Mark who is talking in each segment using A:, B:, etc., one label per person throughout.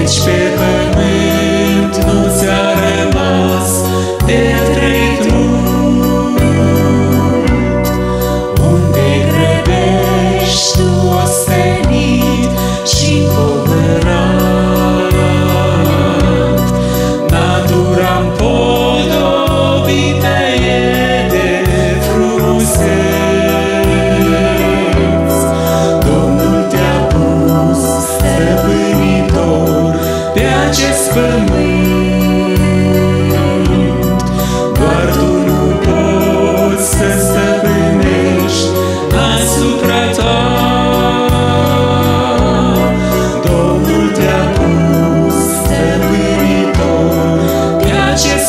A: Deci pe pământ nu ți-a rămas de trăit mult, unde grăbești tu ostenit și împovărat. Natura împodobită e de frumuseți, Domnul te-a pus stăpânitor pe acest pământ. Doar tu nu poți să stăpânești asupra ta. Domnul te-a pus stăpânitor pe acest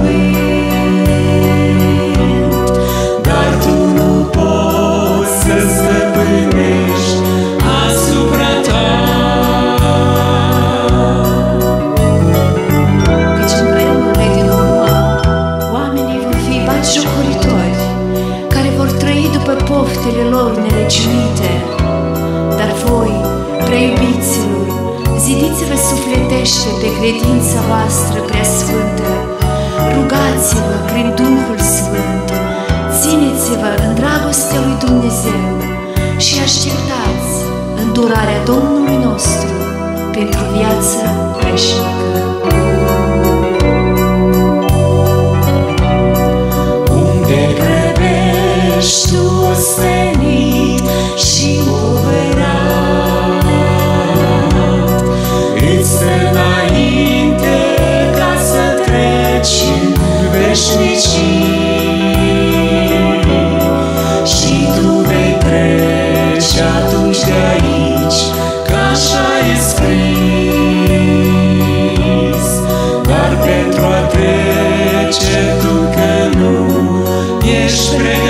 A: pământ. Dar tu nu poți să stăpânești asupra ta.
B: Căci în vremurile din urmă oamenii vor fi batjocoritori, care vor trăi după poftele lor nelegiuite. Dar voi, preiubiților, zidiți-vă sufletește pe credința voastră preasfântă, rugați-vă prin Duhul Sfânt, țineți-vă în dragostea lui Dumnezeu și așteptați îndurarea Domnului nostru pentru viață veșnică.
A: Unde grăbești tu ostenit și împovărat, îți stă înainte ca să treci în veșnicii. Și tu vei trece atunci de aici, că așa e scris. Dar pentru a trece tu încă nu ești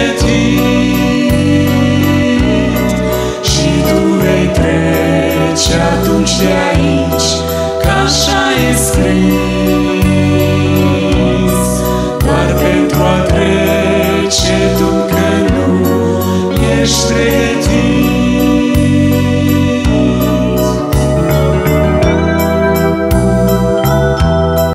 A: pregătit. Și tu vei trece atunci de aici, că așa e scris. Doar pentru a trece